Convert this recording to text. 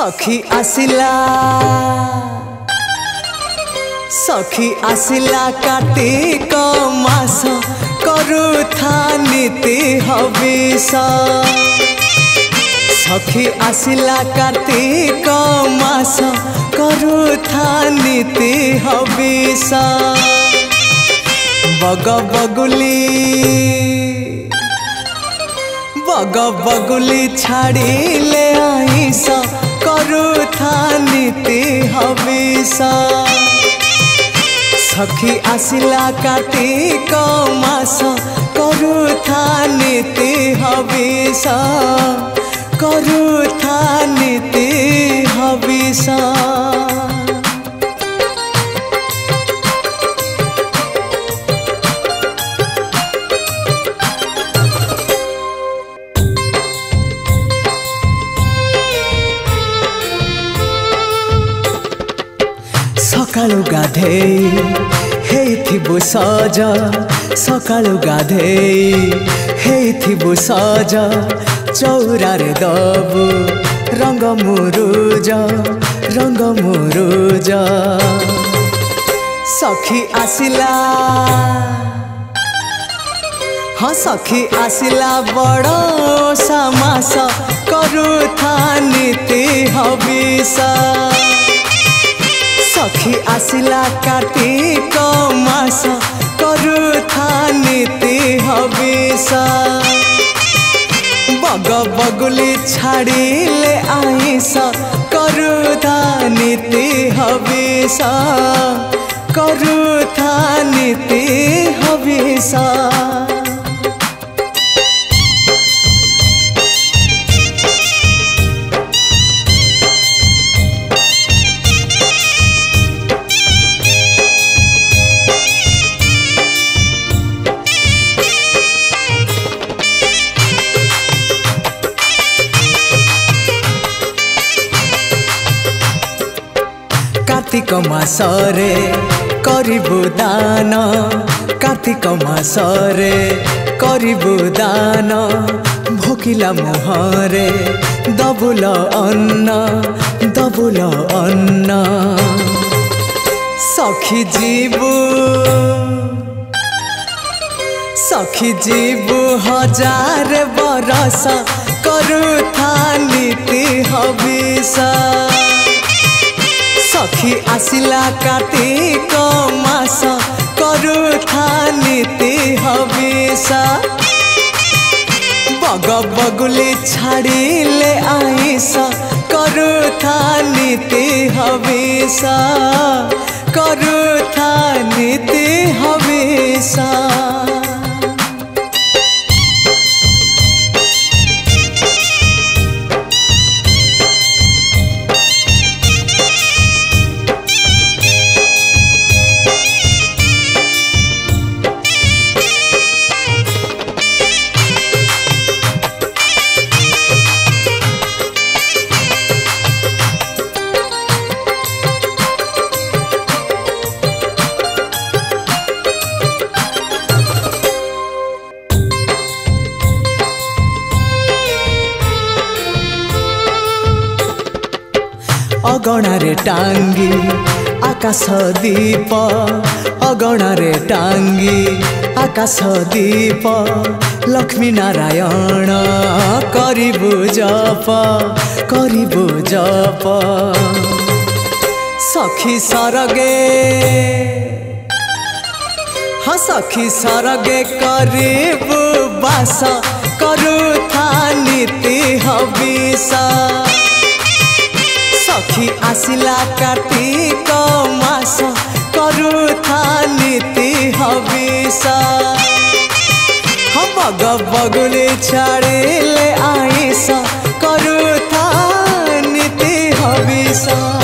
सखी आसिला कार्तिक मास करुथा नीति हविष। सखी आसिला कार्तिक मास करुथा नीति हविष। बग बगुली छाड़िले आइस करुथा नीति हविष। सखी आसिला कार्तिक मास करुथा नीति हविष। करुथा नीति हविष। सकाळु गाधेई हेइथिबु सज। सकाळु गाधेई हेइथिबु सज। चौरारे दबु रंग मुरुज रंग मुरुज। सखी आसिला हाँ सखी आसिला बड़ समास करुथा नीति हविष। सखी आसिला कार्तिक मास करुथा नीति हविष। बग बगुली छाड़िले आइस करुथा नीति हविष। करुथा नीति हविष। कार्तिक मासरे करिबु दान। कार्तिक मासरे करिबु दान। भोकिला मुहरे दबुल अन्न दबुल अन्न। सखी जीवु हजार बरस करुथा नीति हविष। सखी आसिला कार्तिक मास करुथा नीति हविष। बग बगुली छाड़िले आइस करुथा नीति हविष। करुथा नीति हविष। अगणारे टांगी आकाश दीप। अगणारे टांगी आकाश दीप। लक्ष्मी नारायण करिबु जप करिबु जप। सखी सरगे हाँ सखी सरगे करिबु बास करुथा नीति हविष। सखी आसिला कार्तिक मास करुथा नीति हविष। बग बगुली छाड़िले आइस करुथा नीति हविष।